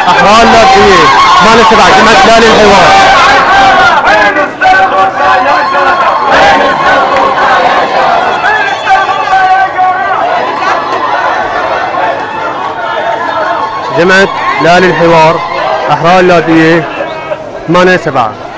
أحرار لاذقية 8/7 جمعة لا للحوار. جمعة لا للحوار أحرار لاذقية 8/7.